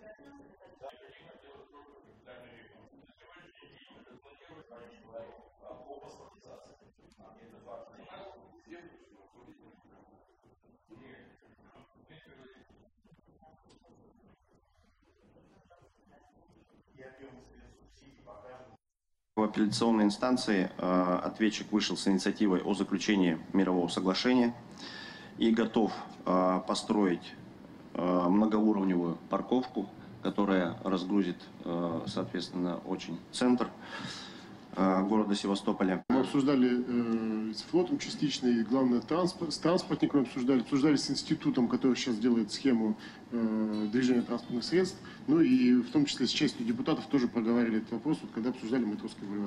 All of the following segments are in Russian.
В апелляционной инстанции ответчик вышел с инициативой о заключении мирового соглашения и готов построить многоуровневую парковку, которая разгрузит, соответственно, очень центр города Севастополя. Мы обсуждали с флотом частично, и главное с транспортниками обсуждали с институтом, который сейчас делает схему движения транспортных средств, ну и в том числе с частью депутатов тоже проговаривали этот вопрос, вот, когда обсуждали Матросский бульвар.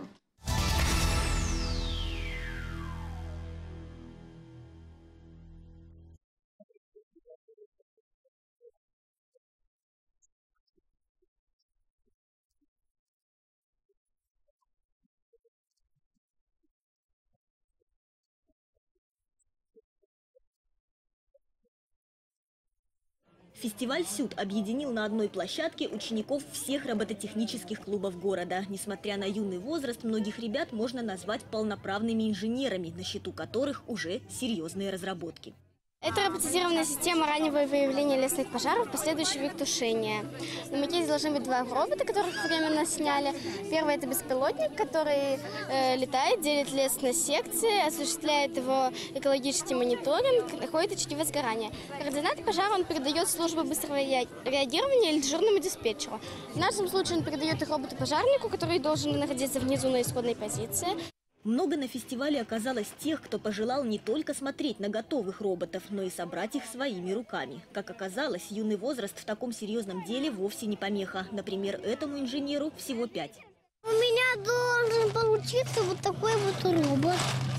Фестиваль «Сют» объединил на одной площадке учеников всех робототехнических клубов города. Несмотря на юный возраст, многих ребят можно назвать полноправными инженерами, на счету которых уже серьезные разработки. Это роботизированная система раннего выявления лесных пожаров, последующего их тушения. На макете должны быть два робота, которых временно сняли. Первый – это беспилотник, который летает, делит лес на секции, осуществляет его экологический мониторинг, находит очаги возгорания. Координаты пожара он передает службе быстрого реагирования или дежурному диспетчеру. В нашем случае он передает их роботу-пожарнику, который должен находиться внизу на исходной позиции. Много на фестивале оказалось тех, кто пожелал не только смотреть на готовых роботов, но и собрать их своими руками. Как оказалось, юный возраст в таком серьезном деле вовсе не помеха. Например, этому инженеру всего 5. У меня должен получиться вот такой вот робот.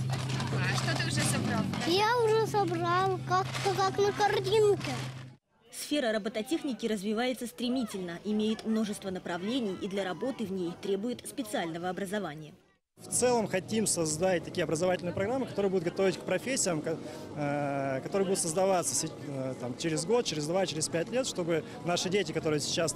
А что ты уже собрал? Я уже собрал, как на картинке. Сфера робототехники развивается стремительно, имеет множество направлений и для работы в ней требует специального образования. В целом хотим создать такие образовательные программы, которые будут готовить к профессиям, которые будут создаваться через год, через 2, через 5 лет, чтобы наши дети, которые сейчас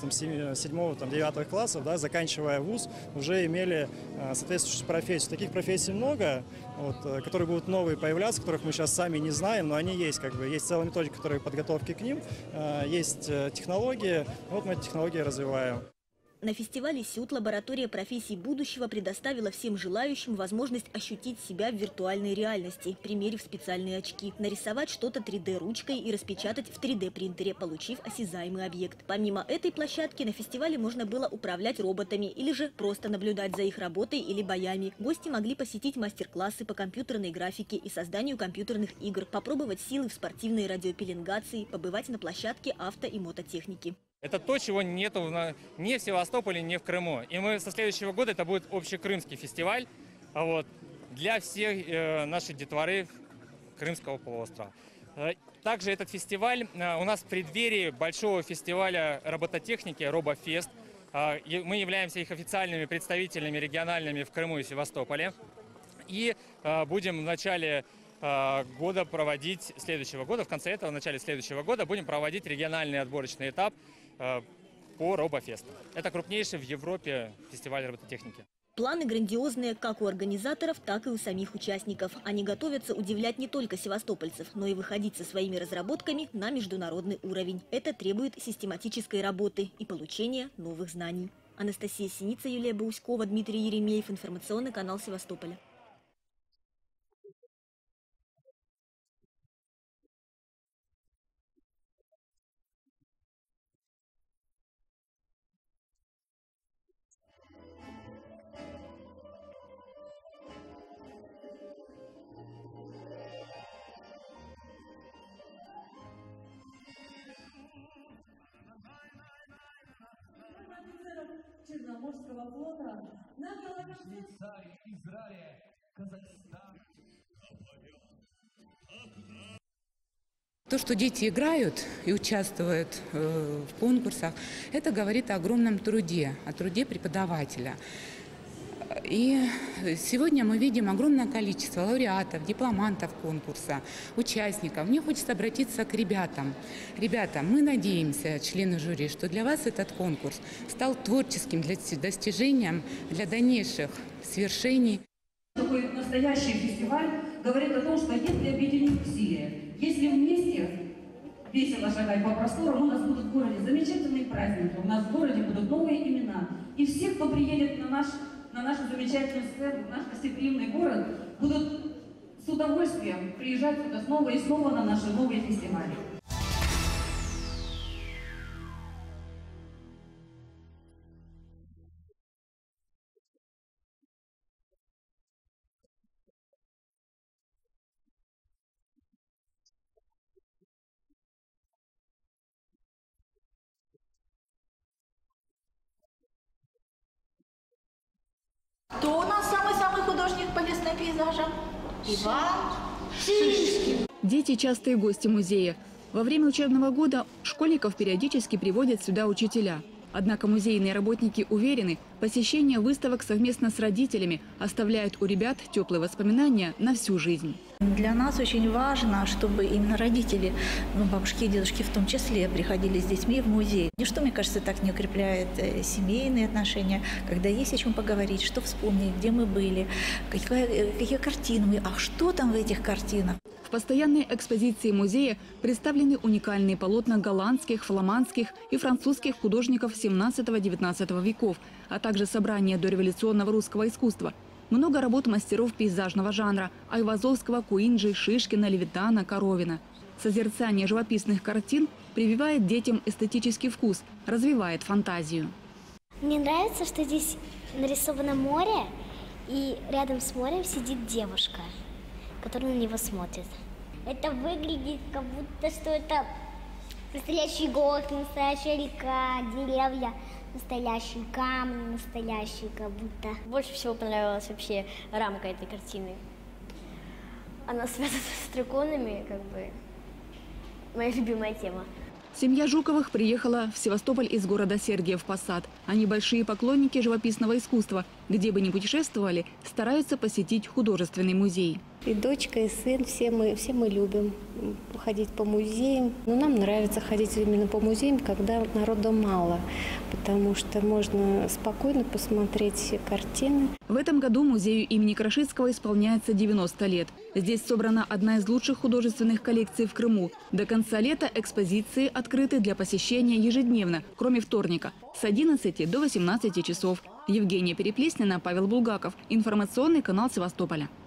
7-9 классов, да, заканчивая вуз, уже имели соответствующую профессию. Таких профессий много, которые будут новые появляться, которых мы сейчас сами не знаем, но они есть. Есть целая методика, которая подготовки к ним, есть технологии, вот мы эти технологии развиваем. На фестивале «Сют» лаборатория профессий будущего предоставила всем желающим возможность ощутить себя в виртуальной реальности, примерив специальные очки, нарисовать что-то 3D-ручкой и распечатать в 3D-принтере, получив осязаемый объект. Помимо этой площадки на фестивале можно было управлять роботами или же просто наблюдать за их работой или боями. Гости могли посетить мастер-классы по компьютерной графике и созданию компьютерных игр, попробовать силы в спортивной радиопеленгации, побывать на площадке авто- и мототехники. Это то, чего нету ни в Севастополе, ни в Крыму. И мы со следующего года, это будет общекрымский фестиваль для всех нашей детворы Крымского полуострова. Также этот фестиваль у нас в преддверии большого фестиваля робототехники «Робофест». Мы являемся их официальными представителями региональными в Крыму и Севастополе. И будем в начале года проводить, следующего года, в конце этого, в начале следующего года будем проводить региональный отборочный этап по Робофесту. Это крупнейший в Европе фестиваль робототехники. Планы грандиозные как у организаторов, так и у самих участников. Они готовятся удивлять не только севастопольцев, но и выходить со своими разработками на международный уровень. Это требует систематической работы и получения новых знаний. Анастасия Синица, Юлия Бауськова, Дмитрий Еремеев. Информационный канал Севастополя. Черноморского флота на Швейцарии, Израиле, Казахстане. То, что дети играют и участвуют в конкурсах, это говорит о огромном труде, о труде преподавателя. И сегодня мы видим огромное количество лауреатов, дипломантов конкурса, участников. Мне хочется обратиться к ребятам. Ребята, мы надеемся, члены жюри, что для вас этот конкурс стал творческим достижением для дальнейших свершений. Такой настоящий фестиваль говорит о том, что если объединить усилия, если вместе весело шагать по просторам, у нас будут в городе замечательные праздники, у нас в городе будут новые имена. И все, кто приедет на нашу замечательную сцену, в наш гостеприимный город, будут с удовольствием приезжать сюда снова и снова на наши новые фестивали. Кто у нас самый-самый художник по лесным пейзажам? Иван Шишкин. Дети – частые гости музея. Во время учебного года школьников периодически приводят сюда учителя. Однако музейные работники уверены, посещение выставок совместно с родителями оставляет у ребят теплые воспоминания на всю жизнь. Для нас очень важно, чтобы именно родители, бабушки и дедушки в том числе, приходили с детьми в музей. Ничто, мне кажется, так не укрепляет семейные отношения, когда есть о чем поговорить, что вспомнить, где мы были, какие картины мы, а что там в этих картинах. В постоянной экспозиции музея представлены уникальные полотна голландских, фламандских и французских художников 17-19 веков, а также собрания дореволюционного русского искусства. Много работ мастеров пейзажного жанра – Айвазовского, Куинджи, Шишкина, Левитана, Коровина. Созерцание живописных картин прививает детям эстетический вкус, развивает фантазию. Мне нравится, что здесь нарисовано море, и рядом с морем сидит девушка, которая на него смотрит. Это выглядит, как будто что это настоящий город, настоящая река, деревья. Настоящий камень, настоящий, как будто. Больше всего понравилась вообще рамка этой картины. Она связана с драконами, как бы моя любимая тема. Семья Жуковых приехала в Севастополь из города Сергиев Посад. Они большие поклонники живописного искусства. Где бы ни путешествовали, стараются посетить художественный музей. И дочка, и сын, все мы любим ходить по музеям. Но нам нравится ходить именно по музеям, когда народу мало, потому что можно спокойно посмотреть все картины. В этом году музею имени Крашицкого исполняется 90 лет. Здесь собрана одна из лучших художественных коллекций в Крыму. До конца лета экспозиции открыты для посещения ежедневно, кроме вторника, с 11 до 18 часов. Евгения Переплеснина, Павел Булгаков. Информационный канал Севастополя.